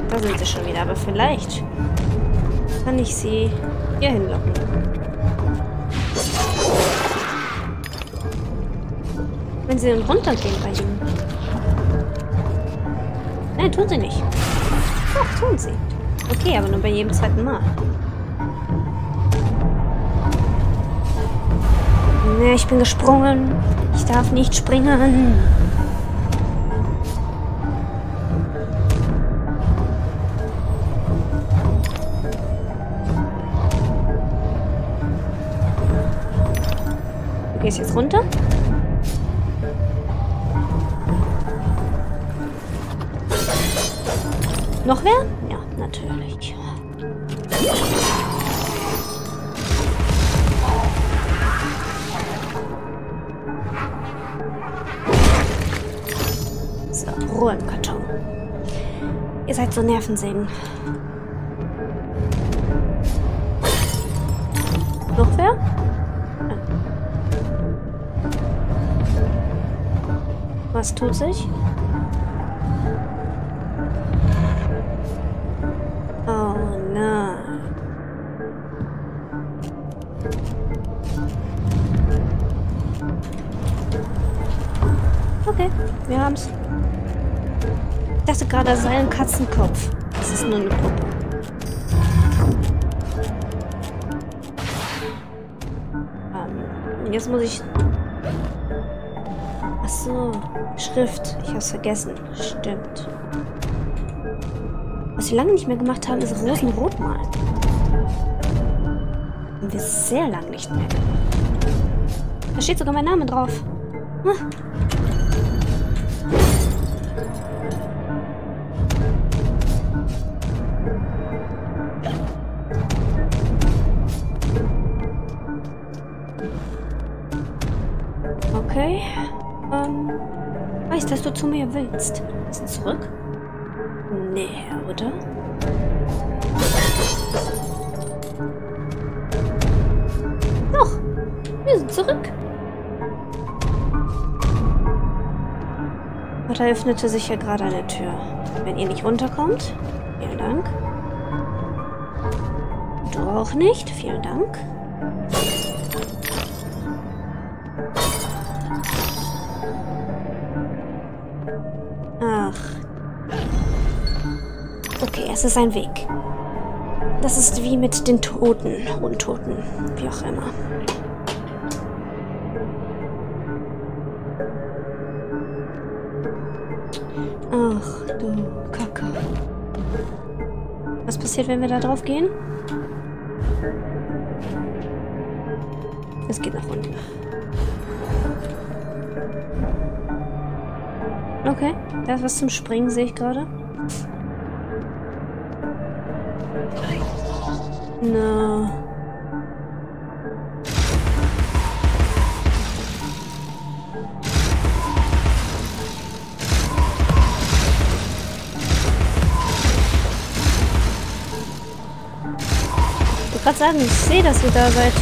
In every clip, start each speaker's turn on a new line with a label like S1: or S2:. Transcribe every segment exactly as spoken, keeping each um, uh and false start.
S1: Da sind sie schon wieder, aber vielleicht kann ich sie hier hinlocken. Wenn sie dann runtergehen bei ihm. Nein, tun sie nicht. Doch, tun sie. Okay, aber nur bei jedem zweiten Mal. Ne, ich bin gesprungen. Ich darf nicht springen. Du gehst jetzt runter. Noch wer? Ja, natürlich. So, Ruhe im Karton. Ihr seid so Nervensägen. Noch wer? Ja. Was tut sich? Oh nein. Okay, wir haben's. Ich dachte gerade, das sei ein Katzenkopf. Das ist nur eine Puppe. Ähm, jetzt muss ich... Ach so, Schrift. Ich hab's vergessen. Stimmt. Was wir lange nicht mehr gemacht haben, ist Rosenrot malen. Haben wir sehr lange nicht mehr gemacht. Da steht sogar mein Name drauf. Hm. Okay. Ähm, weiß, dass du zu mir willst. Ist es zurück? Nee, oder? Doch, wir sind zurück. Und da öffnete sich ja gerade eine Tür. Wenn ihr nicht runterkommt, vielen Dank. Du auch nicht, vielen Dank. Ach. Okay, es ist ein Weg. Das ist wie mit den Toten, Untoten, wie auch immer. Ach du Kacke. Was passiert, wenn wir da drauf gehen? Es geht nach unten. Okay, da ist was zum Springen, sehe ich gerade. No. Ich wollte gerade sagen, ich sehe, dass ihr da seid.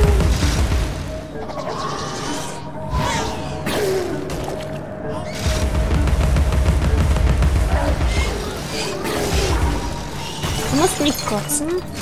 S1: Du musst nicht kotzen.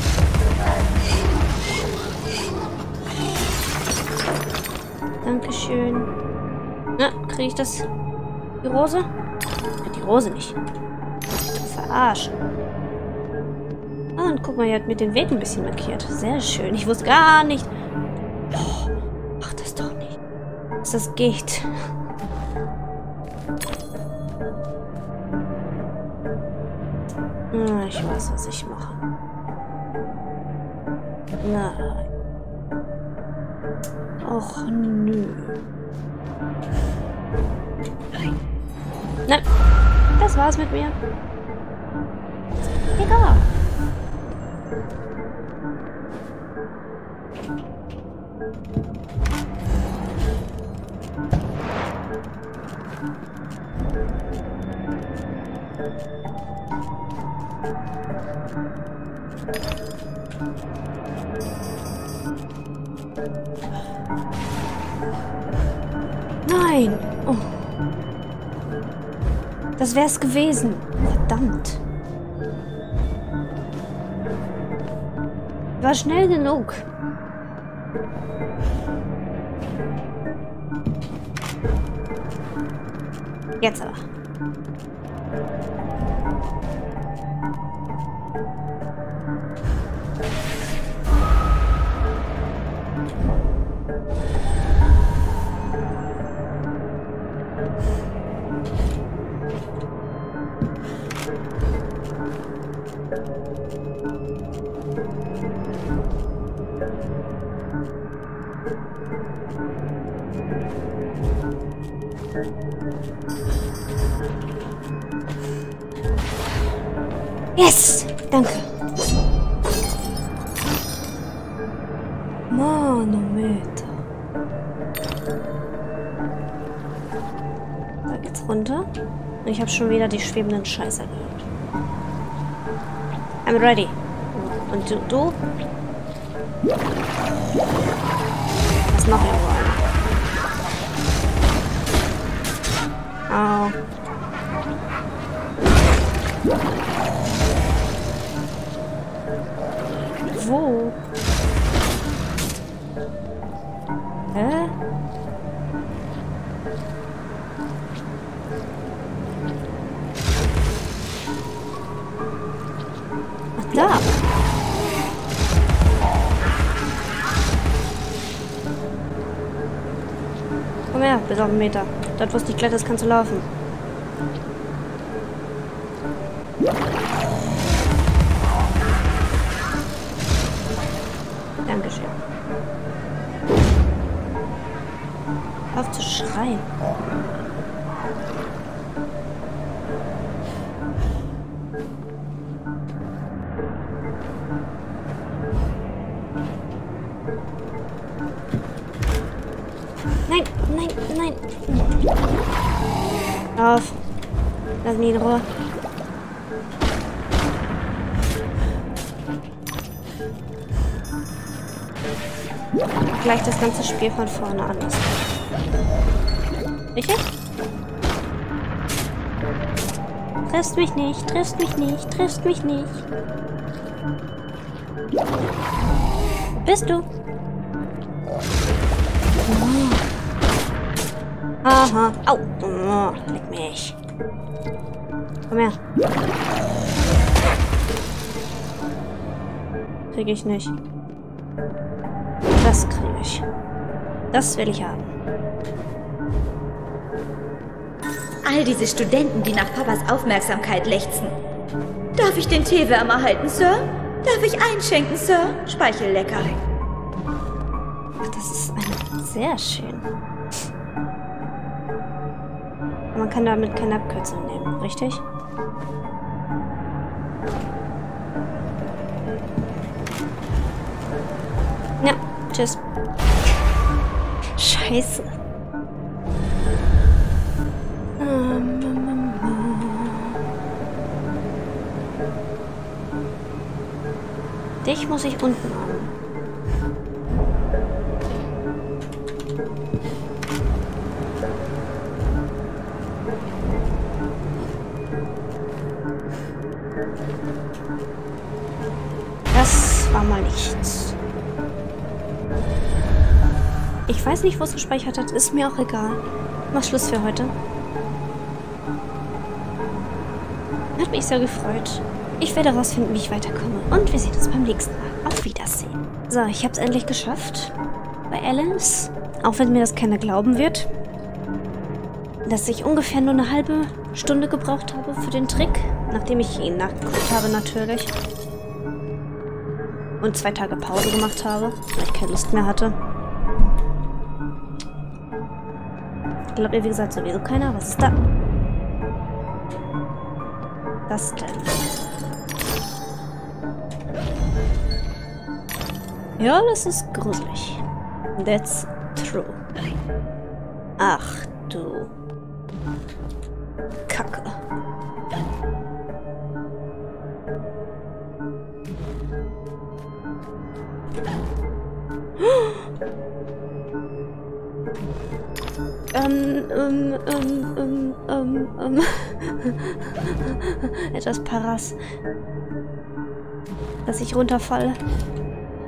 S1: Dankeschön. Na, kriege ich das? Die Rose? Die Rose nicht. Du verarschen. Ah, und guck mal, er hat mir den Weg ein bisschen markiert. Sehr schön. Ich wusste gar nicht. Oh, mach das doch nicht. Dass das geht. Ah, ich weiß, was ich mache. Nein. Och, nö. Nein. Das war's mit mir. Egal. Nein! Oh. Das wär's gewesen. Verdammt. war schnell genug. Jetzt aber. Yes! Danke. Manometer. Da geht's runter. Und ich habe schon wieder die schwebenden Scheiße gehört. I'm ready. Und du? du? Was noch irgendwo einer? Au. Wo? Hä? Ach, da. Komm her, bis auf einen Meter. Dort, wo es nicht glatt ist, kannst du laufen. Dankeschön. Auf zu schreien. Nein, nein, nein. Auf. Lass mich in Ruhe. Gleich das ganze Spiel von vorne an. Richtig? Triffst mich nicht, triffst mich nicht, triffst mich nicht. Wo bist du? Oh. Aha. Au. Oh, leck mich. Komm her. Krieg ich nicht. Das kriege ich. Das will ich haben.
S2: All diese Studenten, die nach Papas Aufmerksamkeit lechzen. Darf ich den Teewärmer halten, Sir? Darf ich einschenken, Sir? Speichellecker.
S1: Ach, das ist eine sehr schön. Man kann damit keine Abkürzung nehmen, richtig? Ja, tschüss. Scheiße. Dich muss ich unten haben. Das war mal nichts. Ich weiß nicht, wo es gespeichert hat. Ist mir auch egal. Mach Schluss für heute. Hat mich sehr gefreut. Ich werde herausfinden, wie ich weiterkomme. Und wir sehen uns beim nächsten Mal. Auf Wiedersehen. So, ich habe es endlich geschafft. Bei Alice. Auch wenn mir das keiner glauben wird. Dass ich ungefähr nur eine halbe Stunde gebraucht habe für den Trick. Nachdem ich ihn nachgeguckt habe, natürlich. Und zwei Tage Pause gemacht habe, weil ich keine Lust mehr hatte. Ich glaube, wie gesagt, sowieso keiner. Was ist da? Was denn? Ja, das ist gruselig. That's true. Ach du Kacke. Ähm, ähm, ähm, ähm, ähm, ähm. Etwas Paras. Dass ich runterfalle.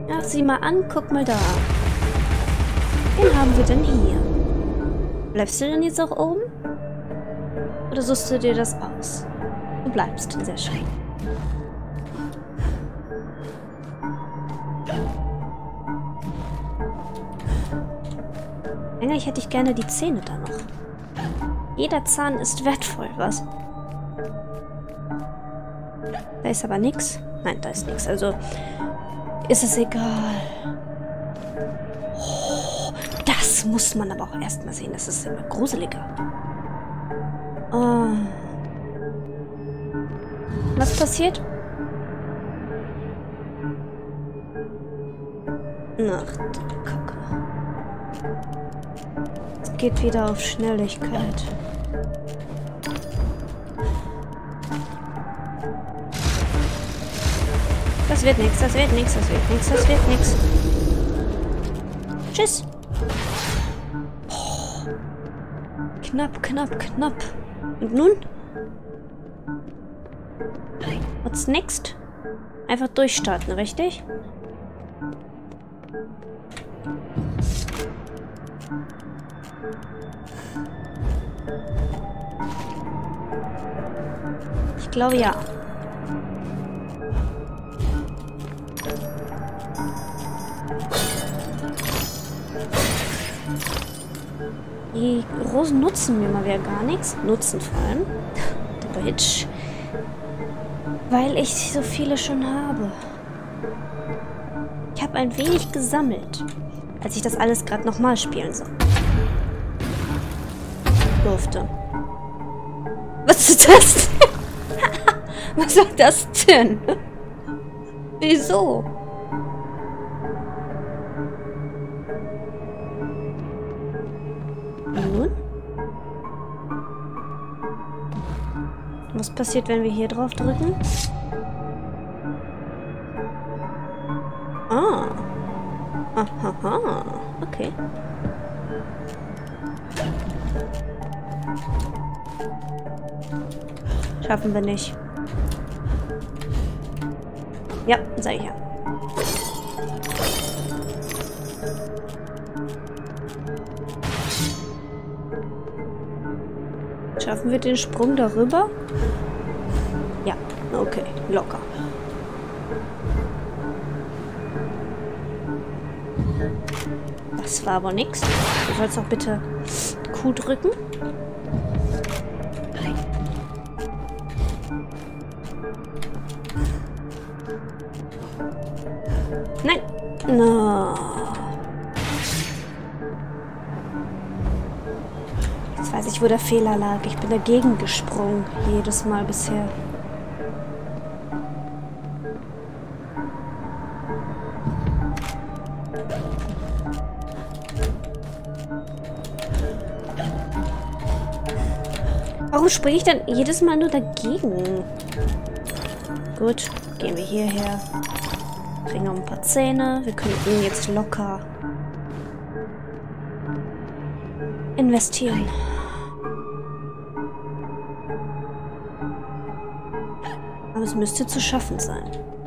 S1: Ach, sieh mal an, guck mal da. Wen haben wir denn hier? Bleibst du denn jetzt auch oben? Oder suchst du dir das aus? Du bleibst, sehr schön. Eigentlich hätte ich gerne die Zähne da noch. Jeder Zahn ist wertvoll, was? Da ist aber nichts. Nein, da ist nichts. Also ist es egal. Oh, das muss man aber auch erstmal sehen. Das ist immer gruseliger. Oh. Was passiert? Ach, du Kacke. Es geht wieder auf Schnelligkeit. Das wird nichts, das wird nichts, das wird nichts, das wird nichts. Tschüss. Oh. Knapp, knapp, knapp. Und nun? What's next? Einfach durchstarten, richtig? Ich glaube ja. Die Rosen nutzen mir mal wieder gar nichts. Nutzen vor allem. Deutsch. Weil ich so viele schon habe. Ich habe ein wenig gesammelt, als ich das alles gerade nochmal spielen soll. Durfte. Was ist das denn? Was war das denn? Wieso? Nun? Was passiert, wenn wir hier drauf drücken? Ah. Aha. Okay. Schaffen wir nicht. Ja, sag ich ja. Schaffen wir den Sprung darüber? Ja, okay, locker. Das war aber nichts. Du sollst doch bitte Q drücken. Nein. No. Jetzt weiß ich, wo der Fehler lag. Ich bin dagegen gesprungen. Jedes Mal bisher. Warum springe ich dann jedes Mal nur dagegen? Gut, gehen wir hierher. Kriegen noch ein paar Zähne. Wir könnten jetzt locker investieren. Aber es müsste zu schaffen sein.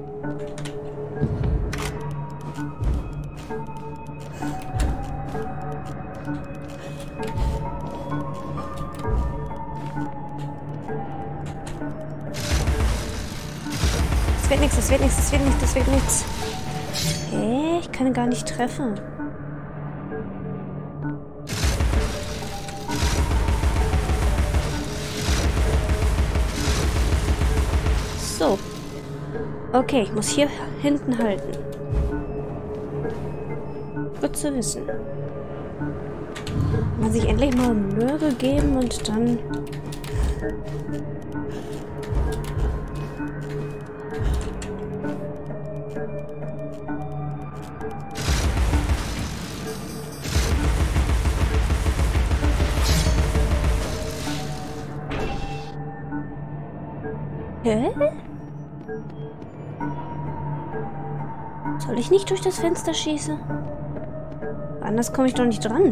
S1: Das wird nichts, das wird nichts, das wird nichts, das wird nichts. Hä? Ich kann ihn gar nicht treffen. So. Okay, ich muss hier hinten halten. Gut zu wissen. Mal sich endlich mal Mühe gegeben und dann... Hä? Soll ich nicht durch das Fenster schießen? Anders komme ich doch nicht dran.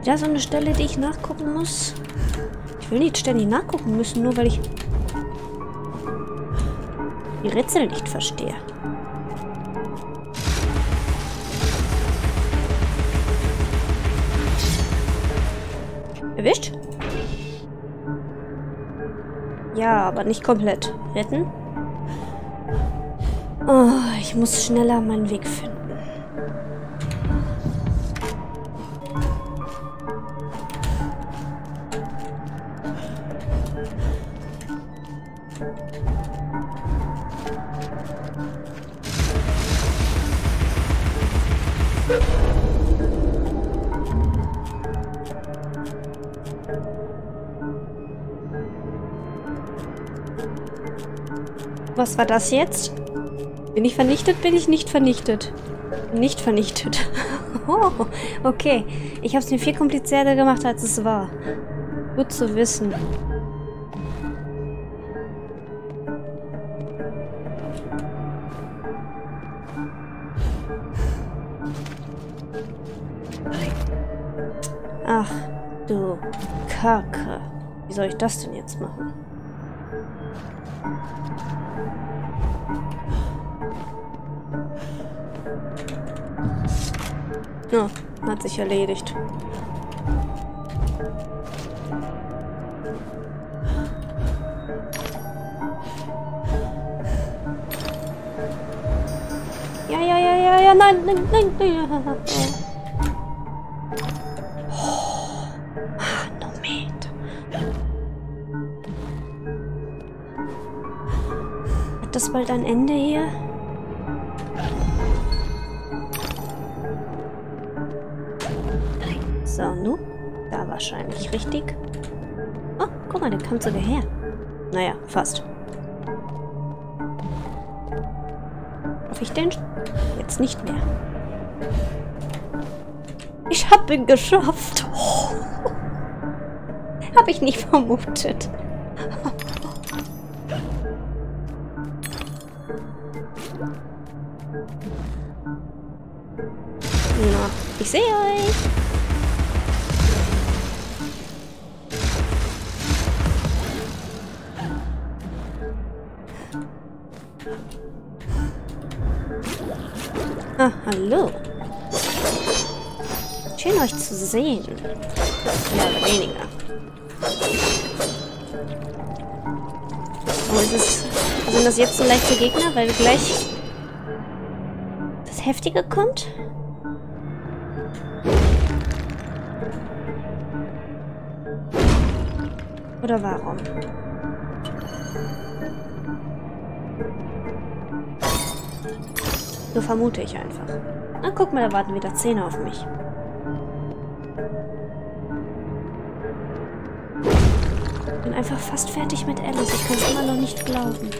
S1: Wieder so eine Stelle, die ich nachgucken muss. Ich will nicht ständig nachgucken müssen, nur weil ich die Rätsel nicht verstehe. Erwischt? Ja, aber nicht komplett. Retten? Oh, ich muss schneller meinen Weg finden. Was war das jetzt? Bin ich vernichtet? Bin ich nicht vernichtet? Nicht vernichtet. Oh, okay. Ich habe es mir viel komplizierter gemacht, als es war. Gut zu wissen. Ach, du Kacke. Wie soll ich das denn jetzt machen? Ja, hat sich erledigt. Ja, ja, ja, ja, ja, nein, nein, nein, nein. Oh, Manometer. Hat das bald ein Ende hier? So, nu? Da wahrscheinlich, richtig? Oh, guck mal, der kam sogar her. Naja, fast. Hoffe ich den? Jetzt nicht mehr. Ich hab ihn geschafft. Oh. Hab ich nicht vermutet. Na, ich sehe euch. Ah, hallo. Schön, euch zu sehen. Mehr oder weniger. Oh, ist es, sind das jetzt so leichte Gegner, weil gleich das Heftige kommt? Oder warum? So vermute ich einfach. Na, guck mal, da warten wieder Zähne auf mich. Ich bin einfach fast fertig mit Alice. Ich kann es immer noch nicht glauben.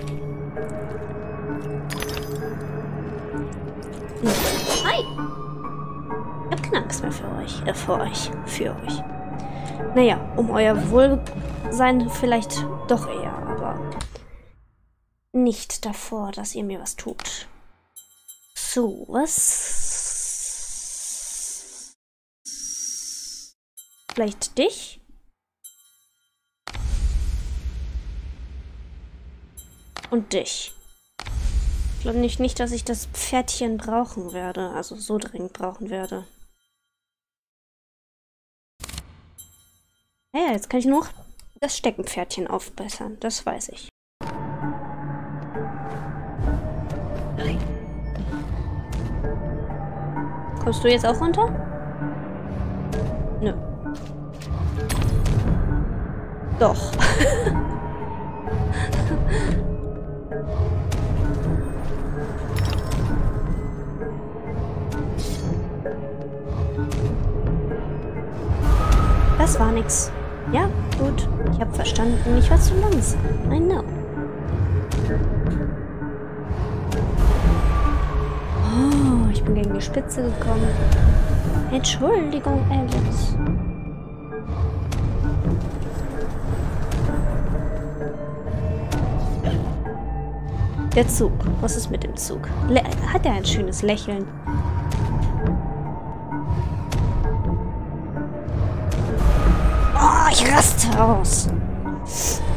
S1: Hm. Hi! Ich hab keine Angst mehr für euch. Äh, für euch. Für euch. Naja, um euer Wohlsein vielleicht doch eher, aber nicht davor, dass ihr mir was tut. So, was? Vielleicht dich? Und dich. Ich glaube nicht, nicht, dass ich das Pferdchen brauchen werde. Also so dringend brauchen werde. Ja, jetzt kann ich nur das Steckenpferdchen aufbessern. Das weiß ich. Kommst du jetzt auch runter? Nö. Doch. Das war nix. Ja, gut. Ich habe verstanden. Ich war zu langsam. I know. Oh, ich bin gegen die Spitze gekommen. Entschuldigung, Alice. Der Zug. Was ist mit dem Zug? Le Hat er ein schönes Lächeln? ich raste aus.